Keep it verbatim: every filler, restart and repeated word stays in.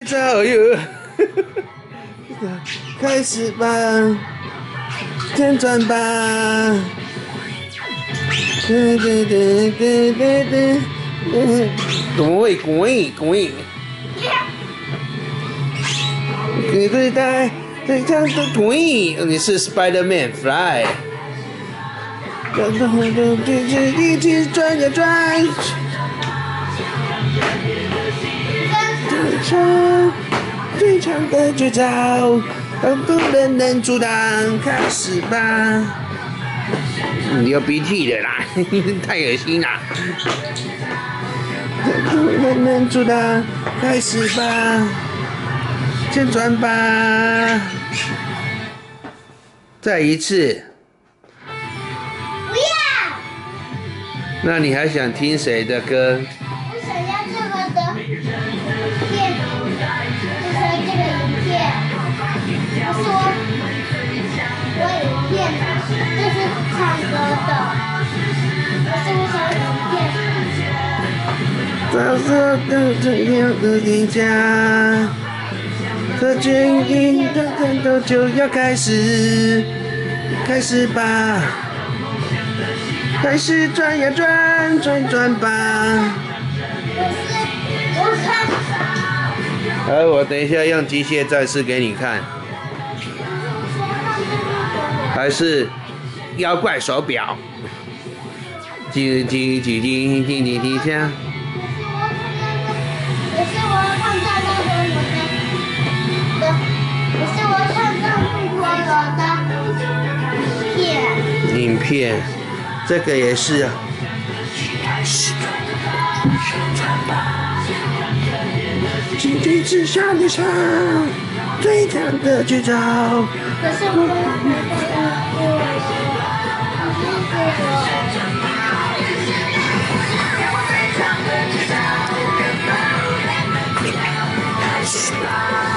早有，开始吧，旋转吧，对对对对对对，滚滚滚，对对对，对这样的滚，你是 Spider-Man Fly， 然后就就一起转呀转。 最强的绝招，让不人能阻挡，开始吧！你有鼻涕的啦，太恶心啦！让不人能阻挡，开始吧！旋转吧！再一次。 不要！ 那你还想听谁的歌？ 我想要这个的片，就是这个影片，不是我，我影片，这是唱歌的，可是我想影片。 早上的这样的天家，这军营的战斗就要开始，开始吧，开始转呀转，转转吧。 我看。 而我等一下用机械战士给你看，还是妖怪手表，叽叽叽叽叽叽叽锵。 可是我要看到那个我的的，可是我看到那个的影片。 影片，这个也是啊。旋转吧，今天只向你唱最强的绝招。 可是我开始吧。